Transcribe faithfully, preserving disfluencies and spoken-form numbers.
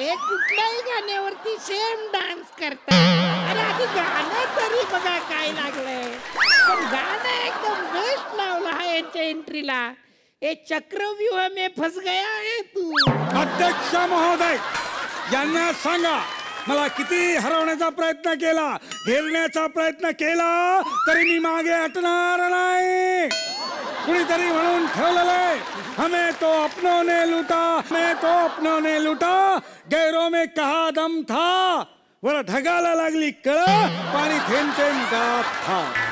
हे कुठल्याही गाण्यावरती सेम डान्स करतात. अरे आधी गाणं तरी बघा काय लागलंय. पण गाणं एकदम बेस्ट लावलं हा यांच्या एंट्रीला. हे चक्रव्यूह में फस गया है तू. अध्यक्ष महोदय, यांना सांगा मला किती हरवण्याचा प्रयत्न केला, घेरण्याचा प्रयत्न केला तरी मी मागे हटणार नाही. कुणीतरी म्हणून ठेवलेलं हमें तो अपनों ने लूटा, हमें तो अपनों ने लूटा, गैरों में कहा दम था. वर ढगाला लागली कळ, पाणी थेंब थेंब गात था.